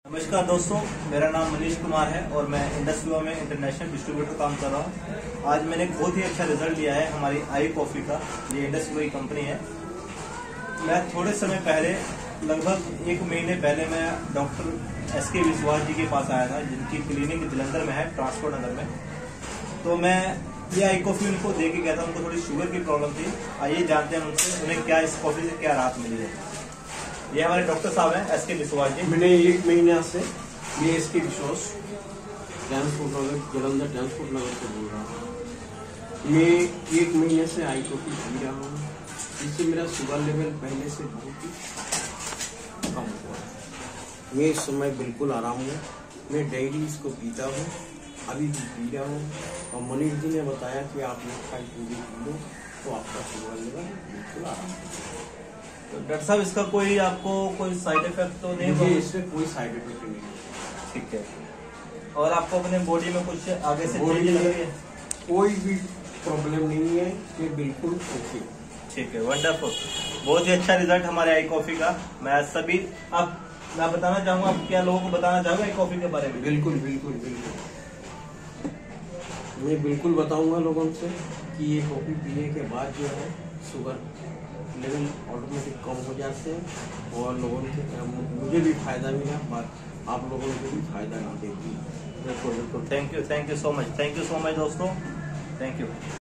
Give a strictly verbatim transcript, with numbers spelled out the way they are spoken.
नमस्कार दोस्तों, मेरा नाम मनीष कुमार है और मैं इंडस्ट्री में इंटरनेशनल डिस्ट्रीब्यूटर काम कर रहा हूँ। आज मैंने बहुत ही अच्छा रिजल्ट लिया है हमारी आई कॉफी का। ये इंडस्ट्री कंपनी है। मैं थोड़े समय पहले, लगभग एक महीने पहले, मैं डॉक्टर एस के विश्वास जी के पास आया था, जिनकी क्लिनिक जलंधर में है, ट्रांसपोर्ट नगर में। तो मैं ये आई कॉफी उनको दे के गया था। उनको थोड़ी शुगर की प्रॉब्लम थी। आइए जानते हैं उनसे उन्हें क्या इस कॉफी से क्या राहत मिली है। ये हमारे डॉक्टर साहब हैं, एस के विश्वास जी। मैंने एक महीने से ये S K Vishwas transport Nagar Jalandhar transport Nagar से बोल रहा हूँ। मैं एक महीने से आई कॉफी पी रहा हूँ। इससे मेरा शुगर लेवल पहले से बहुत ही कम हुआ है। मैं इस समय बिल्कुल आराम हूँ। मैं डेली इसको पीता हूँ, अभी भी पी रहा हूँ। और मनीष जी ने बताया कि आप एक खाई पूरी पी लो तो आपका शुगर लेवल बिल्कुल आराम है। तो डॉक्टर साहब, इसका कोई आपको कोई साइड इफेक्ट तो नहीं हुआ? इससे कोई साइड इफेक्ट नहीं है। ठीक है। और आपको अपने बॉडी में कुछ आगे से बॉडी चेंज लग रही है? कोई भी प्रॉब्लम नहीं है, ये बिल्कुल ओके। ठीक है, वंडरफुल। बहुत ही अच्छा रिजल्ट हमारे आई कॉफी का। मैं सभी आप मैं बताना चाहूंगा, आप क्या लोगों को बताना चाहोगे आई कॉफी के बारे में? बिल्कुल बिल्कुल बिल्कुल मैं बिल्कुल बताऊंगा लोगों से कि ये कॉफी पीने के बाद जो है शुगर लेवल ऑटोमेटिक कम हो जाते हैं और लोगों के मुझे भी फायदा मिला, बात आप लोगों को भी फायदा मिलेगी। बिल्कुल बिल्कुल। Thank you, thank you so much, thank you so much दोस्तों, थैंक यू।